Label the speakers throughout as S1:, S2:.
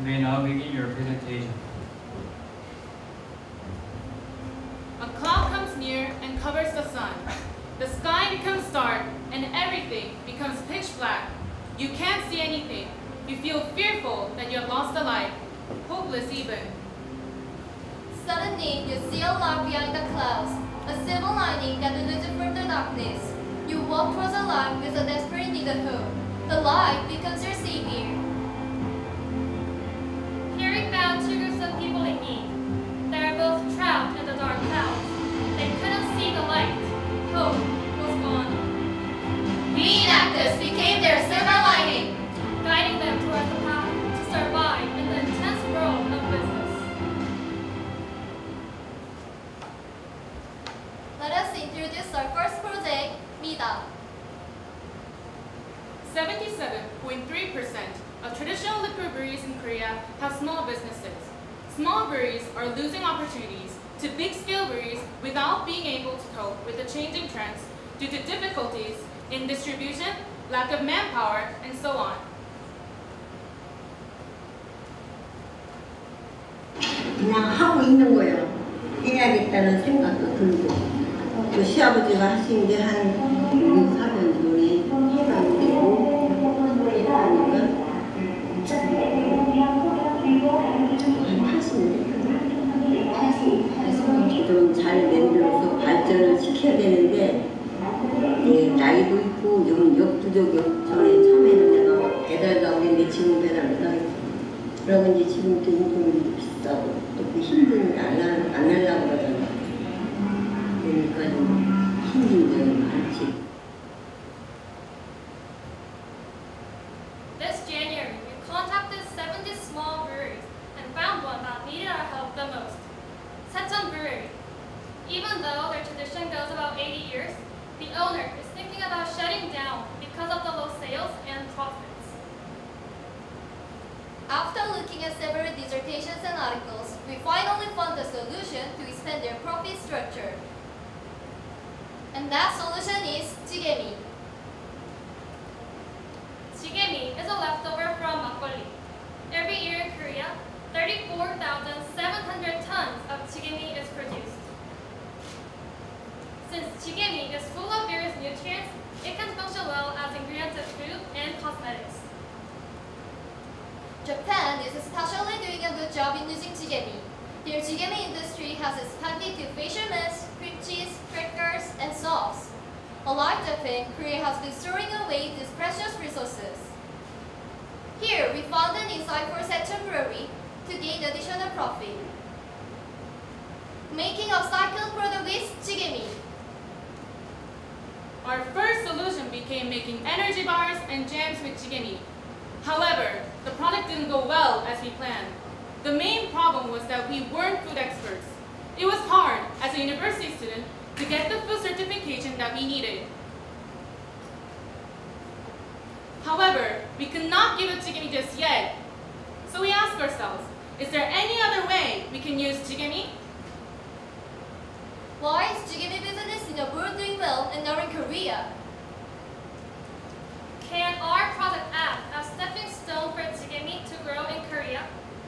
S1: You may now begin your presentation.
S2: A cloud comes near and covers the sun. The sky becomes dark and everything becomes pitch black. You can't see anything. You feel fearful that you have lost a life, hopeless even.
S3: Suddenly, you see a light behind the clouds, a silver lining that eludes from the darkness. You walk towards the light with a desperate need of hope. The light becomes your savior.
S4: Hearing about triggers some people in need. They are both trapped in the dark clouds. They couldn't see the light. Hope was gone.
S3: We inactives became their silver lining,
S4: guiding them towards the path to survive in the intense world of business.
S3: Let us introduce our first project, Mida.
S2: 77.3% of traditional liquor breweries in Korea have small businesses. Small breweries are losing opportunities to big-scale breweries without being able to cope with the changing trends due to difficulties in distribution, lack of manpower, and so on.
S5: 그냥 하고 있는 거예요. 해야겠다는 생각도 들고. 그 시아버지가 하신 게 한 6, 4년 전에 해봤는데 한 80년 좀 잘 만들어서 발전을 시켜야 되는데 예, 나이도 있고 좀 역부족이 전에 처음에는 내가 배달 나오는데 지금 배달 못하겠어. 그러고 이제 지금 또 인건비도 비싸고 또 그 힘드니까 안 하려고 그러잖아. 그러니까 좀 힘든 점이 많지.
S4: This January, we contacted 70 small breweries and found one that needed our help the most. Secheon Brewery. Even though their tradition goes about 80 years, the owner is thinking about shutting down because of the low sales and profits.
S3: After looking at several dissertations and articles, we finally found a solution to expand their profit structure. And that solution is jigemi.
S4: Jigemi is a leftover from makgeolli. Every year in Korea, 34,700 tons of jigemi is produced. Since jigemi is full of various nutrients, it can function well as ingredients of food and cosmetics.
S3: Japan is especially doing a good job in using jigemi. Their jigemi industry has expanded to fishermen, cream cheese, crackers, and sauce. Unlike Japan, Korea has been storing away these precious resources. Here, we found an insight for Secheon Brewery to gain additional profit. Making upcycled product with jigemi.
S2: Our first solution became making energy bars and jams with jigemi. However, the product didn't go well as we planned. The main problem was that we weren't food experts. It was hard, as a university student, to get the food certification that we needed. However, we could not give up jigemi just yet. So we asked ourselves, is there any other way we can use jigemi?
S3: Why is jigemi business in the world doing well and not in Korea?
S4: Can our product act as a stepping stone for jigemi to grow in Korea?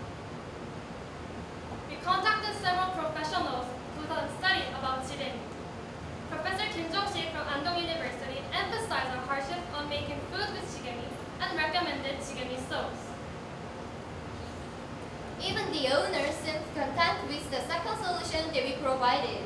S4: We contacted several professionals who thought and studied about jigemi. Professor Kim Jong-sik from Andong University emphasized the hardship on making food with jigemi and recommended jigemi soaps.
S3: Even the owner seemed content with the second solution that we provided.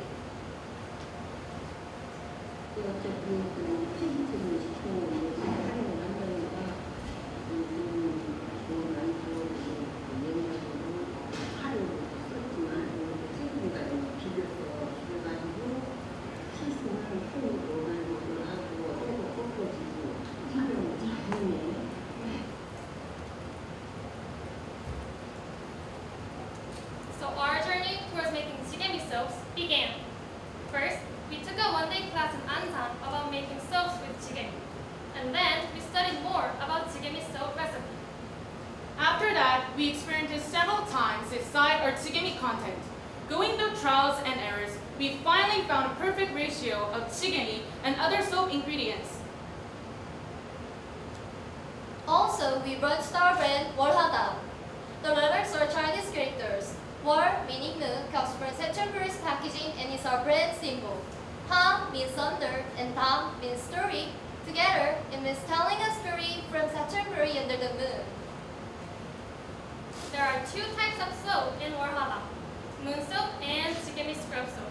S4: So our journey towards making jigemi soaps began. First, we took a one-day class in Ansan about making soaps with jigemi. And then we studied more about jigemi soap recipe.
S2: After that, we experimented several times to decide our jigemi content. Going through trials and errors, we finally found a perfect ratio of jigemi and other soap ingredients.
S3: Also, we launched our brand Walhada. The letters are Chinese characters. War, meaning moon, comes from September's packaging and is our brand symbol. Ha means thunder and Tam means story. Together, it means telling a story from September under the moon.
S4: There are two types of soap in Warhaba, moon soap and Jigemi scrub soap.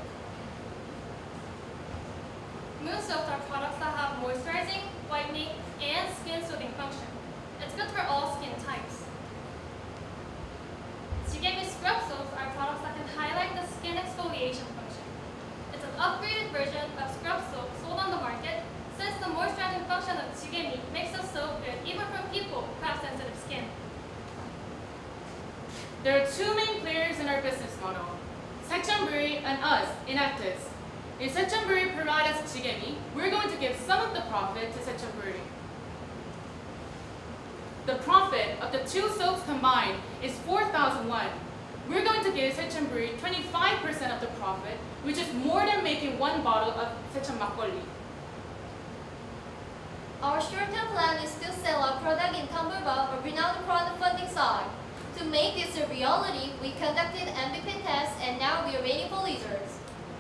S4: Moon soaps are products that have moisturizing, whitening, and skin soothing function. It's good for all skin types. Jigemi scrub soaps are products that can highlight the skin exfoliation function. It's an upgraded version of scrub soap sold on the market since the moisturizing function of Jigemi makes the soap good even for people who have sensitive skin.
S2: There are two main players in our business model, Sechambury and us, Inactus. If Sechambury provide us Jigemi, we're going to give some of the profit to Sechambury. The profit of the two soaps combined is 4,000 won. We're going to give Sechambury 25% of the profit, which is more than making one bottle of Secham Makgeolli.
S3: Our short-term plan is to sell our product in Tamburba, a renowned crowdfunding site. To make this a reality, we conducted MVP tests and now we are waiting for results.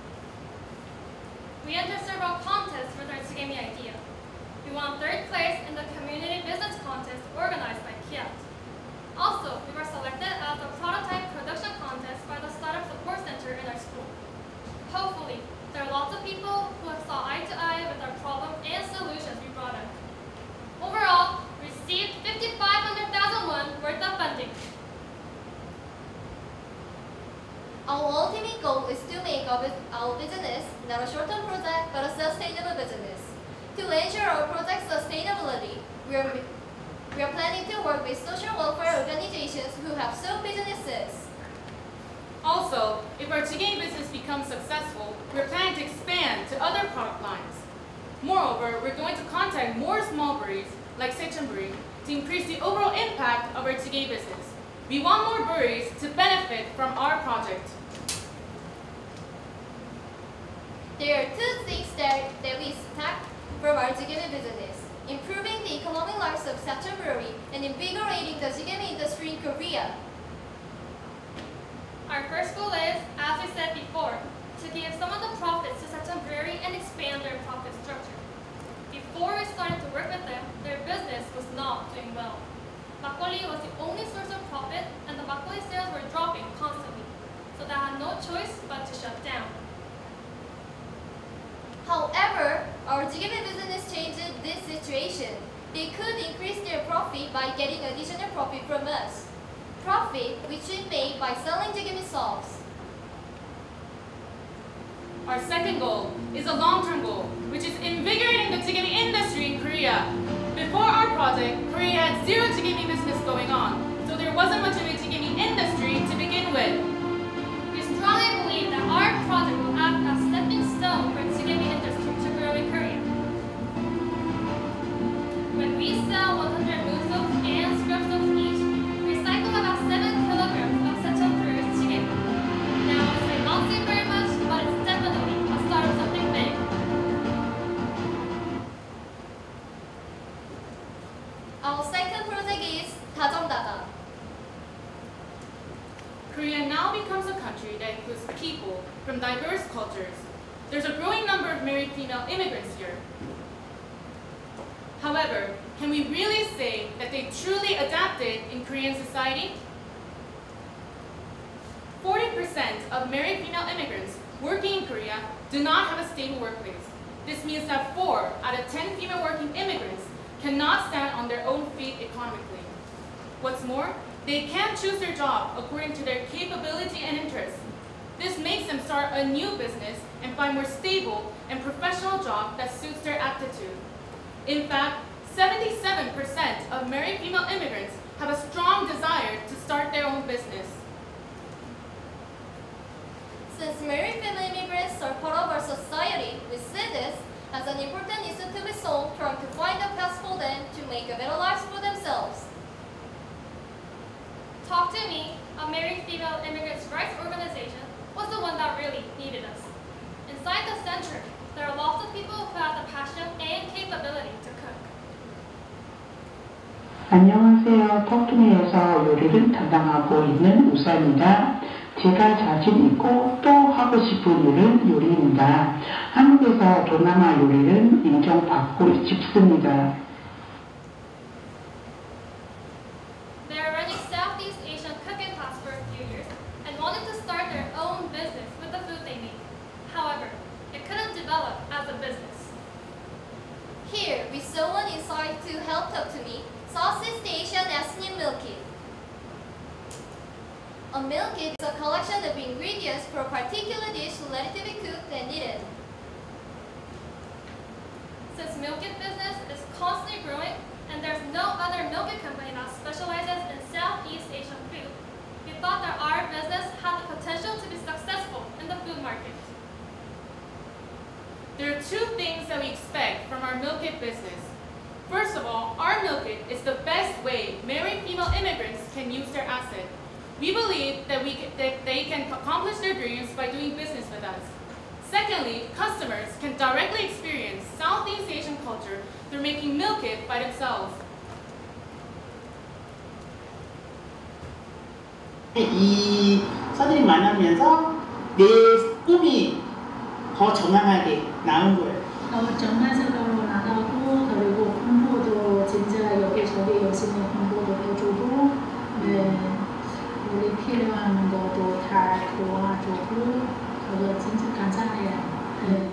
S4: We entered several contests with our Jigemi idea. We won 3rd place in the community business contest organized by Kiat. Also, we were selected as the prototype production contest by the Startup Support Center in our school. Hopefully, there are lots of people who have saw eye to eye with our problem and solutions we brought up. Overall, we received 5,500,000 won worth of funding.
S3: Our ultimate goal is to make our business not a short-term project but a sustainable business. To ensure our project's sustainability, we are planning to work with social welfare organizations who have soap businesses.
S2: Also, if our Jigemi business becomes successful, we're planning to expand to other product lines. Moreover, we're going to contact more small breweries, like Sechambury, to increase the overall impact of our Jigemi business. We want more breweries to benefit from our project.
S3: There are two things that we expect from our Jigemi business: improving the economic lives of Sechambury and invigorating the Jigemi industry in Korea.
S4: Our first goal is, as we said before, to give some of the profits to Sechambury and expand their profit structure. Before we started to work with them, their business was not doing well. Makgeolli was the only source of profit and the makgeolli sales were dropping constantly, so they had no choice but to shut down.
S3: However, our Jigemi business changed this situation. They could increase their profit by getting additional profit from us. Profit which we made by selling Jigemi soaps.
S2: Our second goal is a long-term goal, which is invigorating the Jigemi industry in Korea. Before our project, Korea had zero Jigemi business going on, so there wasn't much of a Jigemi industry to begin with.
S4: We strongly believe that our project will act as a stepping stone for the Jigemi industry to grow in Korea. When we sell 100 moon soaps and scrub soaps each, we recycle about 7 kilograms of Sechambury's Jigemi. Now, it may not seem very much, but it's definitely a start of something big.
S3: Our second project is 다정다감.
S2: Korea now becomes a country that includes people from diverse cultures. There's a growing number of married female immigrants here. However, can we really say that they truly adapted in Korean society? 40% of married female immigrants working in Korea do not have a stable workplace. This means that 4 out of 10 female working immigrants cannot stand on their own feet economically. What's more, they can't choose their job according to their capability and interests. This makes them start a new business and find more stable and professional job that suits their aptitude. In fact, 77% of married female immigrants have a strong desire to start their own business.
S3: Since married female immigrants are part of our society, we see this as an important issue to be solved, trying to find a path for them to make a better life for themselves.
S4: Talk to Me, a married female immigrants' rights organization, was the one that really needed us. Inside the center, there are lots of people who have the passion and capability to cook.
S6: 안녕하세요. 터키에서 요리를 담당하고 있는 우사입니다. 제가 자신 있고 또 하고 싶은 일은 요리입니다. 한국에서 동남아 요리를 인정받고 싶습니다.
S4: They are running Southeast Asian cooking class for a few years and wanted to start their own business with the food they make. However, it couldn't develop as a business.
S3: Here, we saw one insight to help talk to me, Southeast Asian ethnic meal kit. A meal kit is a collection of ingredients for a particular dish ready to be cooked and eaten.
S4: Since meal kit business is constantly growing and there's no other meal kit company that specializes in Southeast Asian food, we thought that our business had the potential to be successful in the food market.
S2: There are two things that we expect from our meal kit business. First of all, our meal kit is the best way married female immigrants can use their asset. We believe that they can accomplish their dreams by doing business with us. Secondly, customers can directly experience Southeast Asian culture through making meal kit by themselves.
S7: 이 선생님 만나면서 내 꿈이 더 정확하게 나온 거예요.
S8: 정말적으로 나가고 그리고 공부도 진짜 여기저기 열심히 공부도 해주고 네, 우리 필요한 것도 다 도와주고 그거 진짜 감사해요. 네.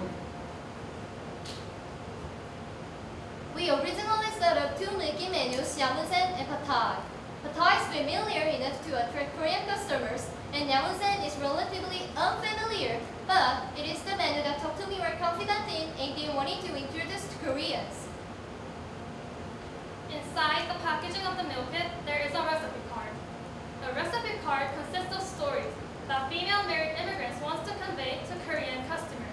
S3: We originally set up two Milky menus, Yamusen and Pad Thai. Pad Thai is familiar enough to attract Korean customers, and Yamusen is relatively unfamiliar, but it is the menu that Talk to Me were confident in and they wanted to introduce to Koreans.
S4: Inside the packaging of the meal kit, there is a recipe card. The recipe card consists of stories that female married immigrants want to convey to Korean customers.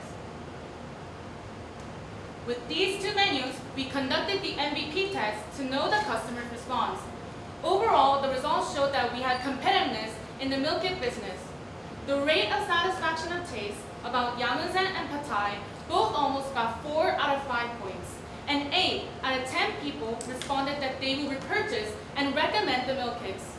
S2: With these two menus, we conducted the MVP test to know the customer's response. Overall, the results showed that we had competitiveness in the meal kit business. The rate of satisfaction of taste about Yamusen and Pad Thai both almost got 4 out of 5 points, and 8 out of 10 people responded that they will repurchase and recommend the meal kits.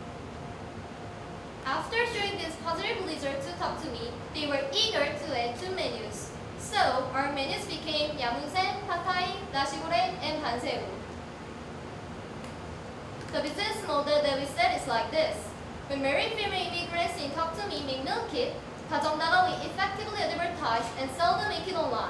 S3: After showing this positive result to Talk to Me, they were eager to add two menus. So, our menus became Yamusen, Pad Thai, Nasi Goreng, and Panseu. The business model that we set is like this. When married female immigrants in Talk to Me make meal kit, 가정나가 we effectively advertise and sell the make it online.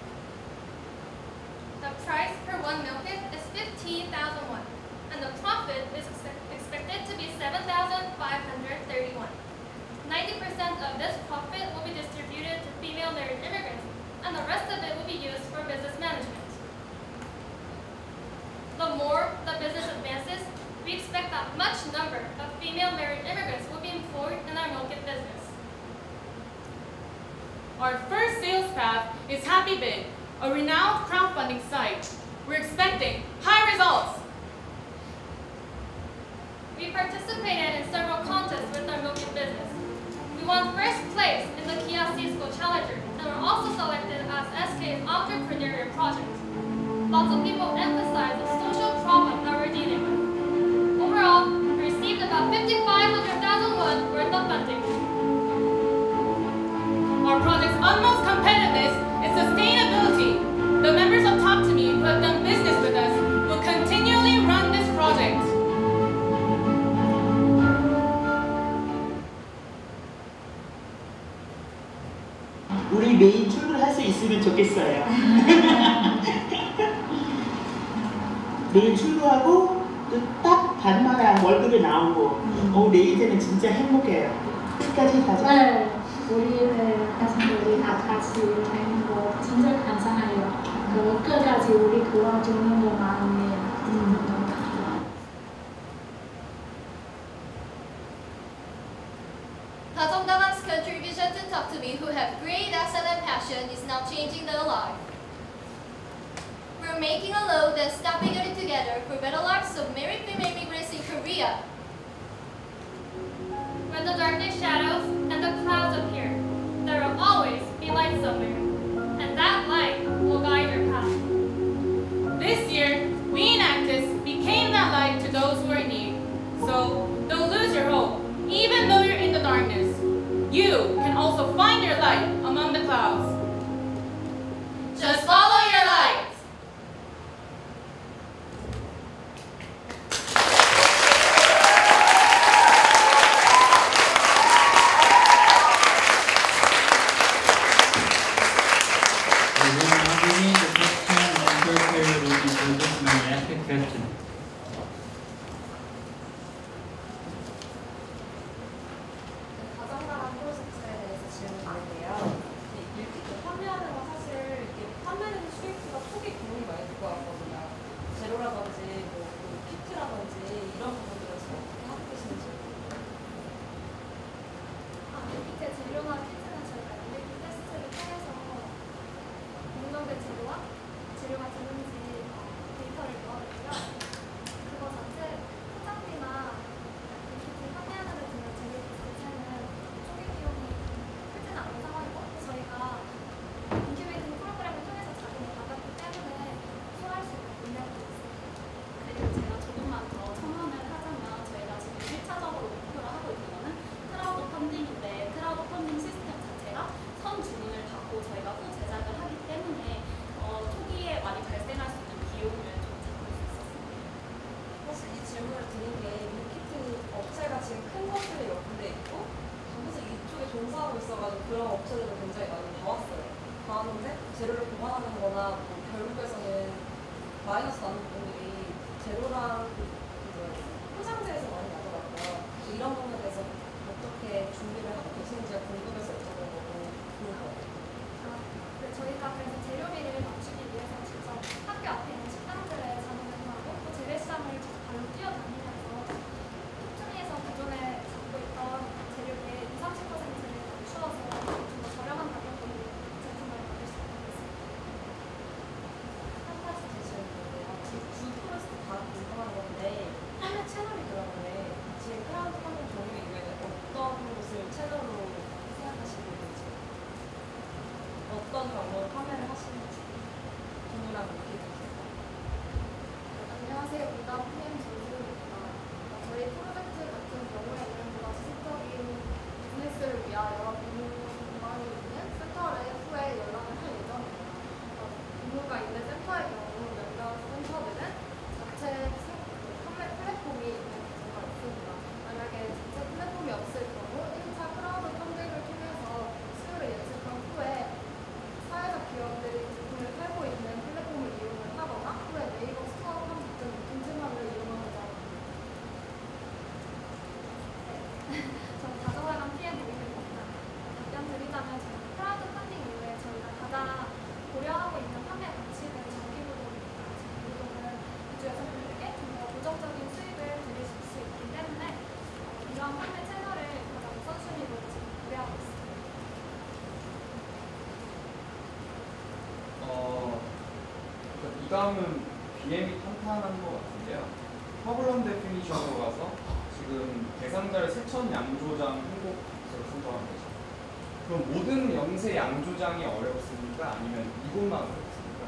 S4: The price per one meal kit is 15,000 won, and the profit is expected to be 7,531. 90% of this profit will be distributed to female married immigrants, and the rest of it will be used for business management. The more the business advances, we expect that much number of female married immigrants will be employed in our meal kit business.
S2: Our first sales path is HappyBid, a renowned crowdfunding site. We're expecting high results.
S4: We participated in several contests with our meal kit business. We won first place in the Kia Cisco Challenger and were also selected as SK's entrepreneurial project. Lots of people emphasize the social problem that we're dealing with. Overall, we received about 5,500,000 won worth of funding.
S2: Our project's utmost competitiveness is sustainability. The members of Talk to Me who have done business with us will continually run this project.
S7: 우리 매일 출근할 수 있으면 좋겠어요. 매일 출근하고 또 딱 반마다 월급이 나오고 내일은 진짜 행복해요. 끝까지 가자.
S8: 네, 우리 가족들이 다 같이 되는 거 진짜 감사해요. 그 끝까지 우리 도와주는 거 마음이 너무 감사해요.
S3: 가정나가's contribution to Talk to Me, who have great asset and passion, is now changing their life. We're making a law that stop united together for better lives of married female immigrants in Korea.
S4: When the darkness shadows and the clouds appear, there will always be light somewhere, and that light will guide your path.
S2: This year, we in Actis became that light
S9: 드린 게 밀키트 업체가 지금 큰 것들이 몇 군데 있고 사실 이쪽에 종사하고 있어가지고 그런 업체들도 굉장히 많이 봐왔어요. 봐왔는데 재료를 보관하는 거나 뭐 결국에서는 마이너스 나는 부분들이 재료랑 포장재에서 많이 나더라고요. 이런 부분에 대해서 어떻게 준비를 하고 계시는지가 궁금해서 여쭤본 거고 그런 거.
S4: 저희가 그래서 재료비를 맞추기 위해서 직접 학교 앞에 있는 식당들에 자문을 하고 또 재래시장을 발로 뛰어다니면서 톡투미에서 기존에 잡고 있던 재료의 20-30%를 낮추어서 좀 더 저렴한 가격으로 제품을 만들 수 있습니다.
S9: 한 가지 제시해주는데요. 지금 두 프로젝트 다 궁금한 건데 판매 채널이 그런데 지금 크라우드 펀딩 종류 이외에 어떤 곳을 채널로 생각하시고 있는지 어떤 경로로 판매를 하시는지 궁금한 거 얘기해 주세요.
S10: 안녕하세요. 미담 PM 조수입니다. 저희 프로젝트 같은 경우에는 보다 지속적인 비즈니스를 위하여 공간이 있는 센터에 후에 연락을 할 예정입니다. 공무가 있는 센터의 경우 몇몇 센터들은 자체 판매 플랫폼이 있는 경우가 있습니다. 만약에 자체 플랫폼이 없을 경우 1차 크라우드 펀딩을 통해서 수요를 예측한 후에 사회적 기업들이 제품을 팔고 있는 플랫폼을 이용을 하거나 후에 네이버 스토어 같은 동지만을 이용하고자 합니다.
S4: 전 다정화랑 PM 모임입니다. 답변 드리자면 저희 크라우드 펀딩 이후에 저희가 가장 고려하고 있는 판매 방식은 정기부동입니다. 정기부동은 이주 여성분들께 좀 더 고정적인 수익을 드릴 수 있기 때문에 이러한 판매 채널을 가장 우선순위로 지금 고려하고 있습니다.
S11: 이 다음은 BM이 탄탄한 것 같은데요. 퍼블럼 데피니션으로 가서 지금 대상자를 세천 양조장 행복으로 선정한 거죠. 그럼 모든 영세 양조장이 어렵습니까? 아니면 이곳만 어렵습니까?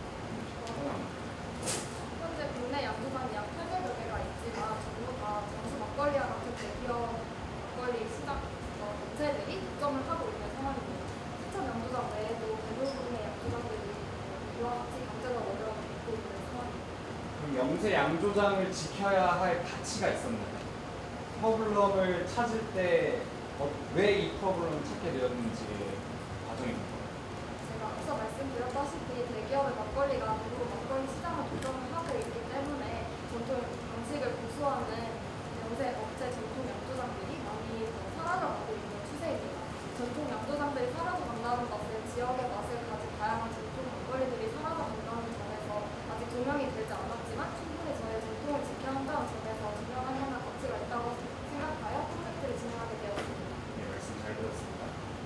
S10: 현재 국내 양조장이 약 800여 개가 있지만 전부 다 정수 막걸리와 같은 대기업 막걸리 시장 업체들이 독점을 하고 있는 상황입니다. 추천 양조장 외에도 대부분의 양조장들이 이와 같이 경제적 어려움을 겪고 있는 상황입니다.
S11: 그럼 영세 양조장을 지켜야 할 가치가 있었나요? 퍼블럼을 찾을 때 왜 이 퍼블럼을 찾게 되었는지의 과정입니다.
S10: 제가 앞서 말씀드렸다시피 대기업의 막걸리가 대부분 막걸리 시장을 독점을 하고 있기 때문에 전통 방식을 고수하는 영세 업체 전통 양조장들이 많이 사라져가고 있는 추세입니다. 전통 양조장들이 사라져간다는 것은 지역의 맛을 가진 다양한 전통 막걸리들이 사라져간다는 점에서 아직 조명이 되지 않았지만 충분히 저의 전통을 지켜야 한다는 점에서 조명할 만한 가치가 있다고 생각하여 프로젝트를 진행하게 되었습니다.
S11: 네, 말씀 잘 들었습니다.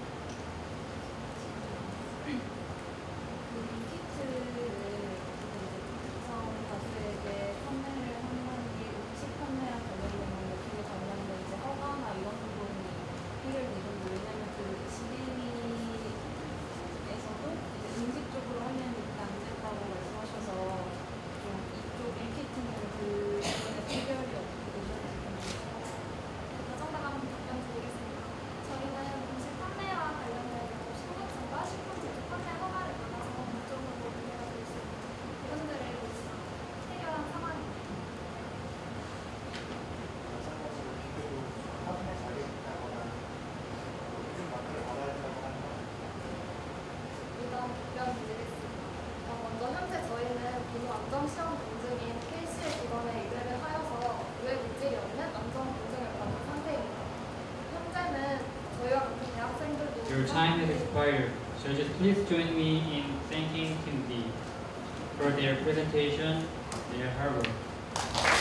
S9: 밀키트를 구성 가수에게 판매를 하는 게 음식 판매랑 관련된 기회 관련된 이제 허가나 이런 부분이 필요해요. 왜냐면 그 지리에서도 이제 음식 쪽으로 하면 일단 안 된다고 말씀하셔서 좀 이쪽 밀키트는 그 부분에 해결이 어떻게 되셨는지.
S4: 가정당 한번 답변 드리겠습니다. 저희는 음식 판매와 관련된 신고증과 식품 제조 판매 허가를 받아서 법적으로 문제가 될 수 있는 부분들을 해결한 상황입니다.
S12: 마찬가지로 기계도 판매 자격이 있다거나 요즘 마크를 받아야 된다고 하는 건
S10: 일단 답변 드리겠습니다. 먼저 현재 저희는 비교 안전시험 검증인 KC의 기관에 의뢰를 하여서 유해 물질이 없는 안전 검증을 받은 상태입니다. 현재는 저희와 같은 대학생들도
S1: Your time has expired, so just please join me in thanking Team D for their presentation, their hard work.